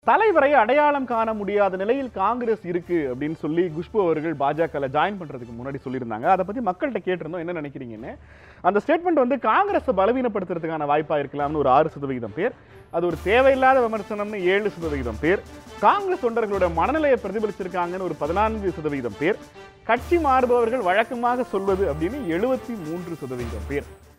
தலைவரை அடையாளம் காண முடியாத நிலையில் காங்கிரஸ் இருக்கு அப்படின்னு சொல்லி குஷ்பு அவர்கள் பாஜகவில் ஜாயின் பண்றதுக்கு முன்னாடி சொல்லியிருந்தாங்க. அதை பத்தி மக்கள்கிட்ட கேட்டிருந்தோம், என்ன நினைக்கிறீங்கன்னு. அந்த ஸ்டேட்மெண்ட் வந்து காங்கிரஸை பலவீனப்படுத்துறதுக்கான வாய்ப்பா இருக்கலாம்னு ஒரு 6% பேர், அது ஒரு தேவையில்லாத விமர்சனம்னு 7% பேர், காங்கிரஸ் தொண்டர்களோட மனநிலையை பிரதிபலிச்சிருக்காங்கன்னு ஒரு 14% பேர், கட்சி மாறுபவர்கள் வழக்கமாக சொல்வது அப்படின்னு 73% பேர்.